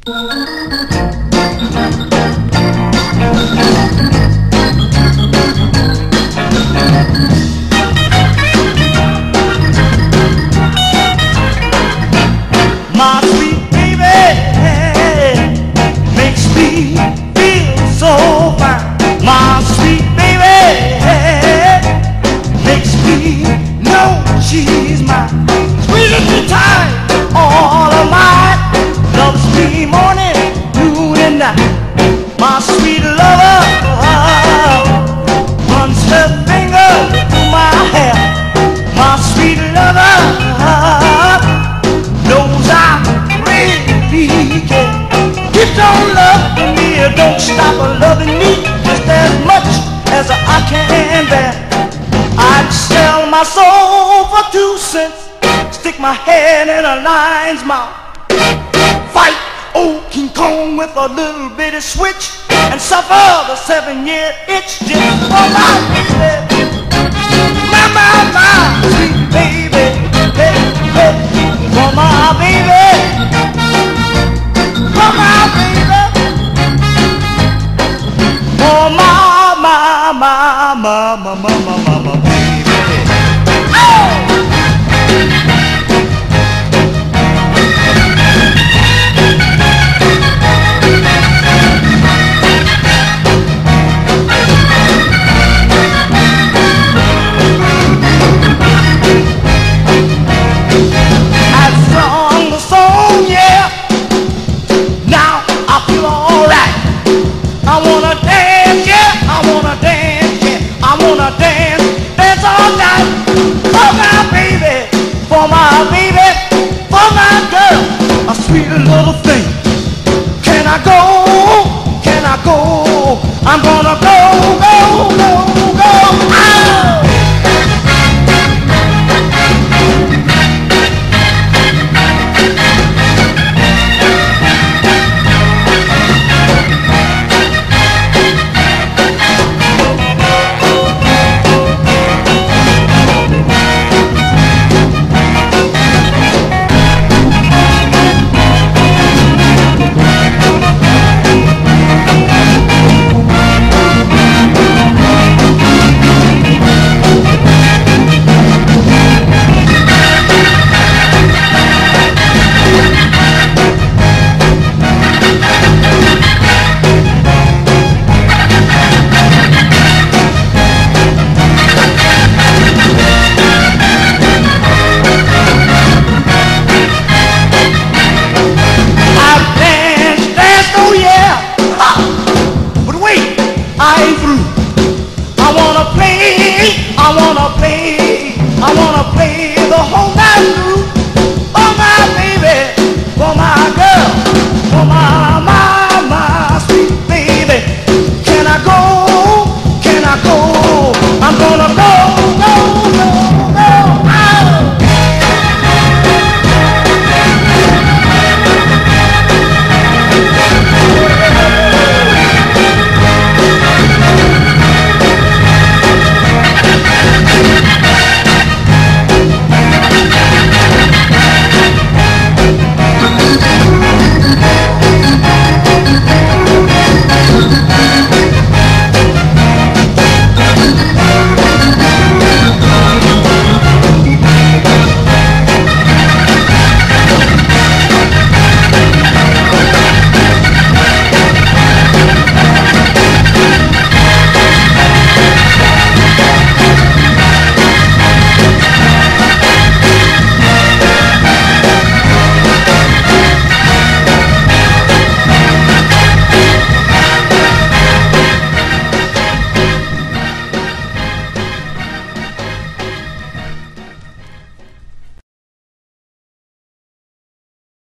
My sweet baby makes me feel so fine. My sweet baby makes me know she's mine. Sweet little time, all of mine. Loves me morning, noon and night. My sweet lover runs her finger through my hair. My sweet lover knows I really care. Keeps on loving me, don't stop loving me, just as much as I can bear. I'd sell my soul for 2 cents, stick my head in a lion's mouth, fight old King Kong with a little bitty switch, and suffer the 7-year itch just for my my sweet baby, hey, hey, for my baby, for my baby, for my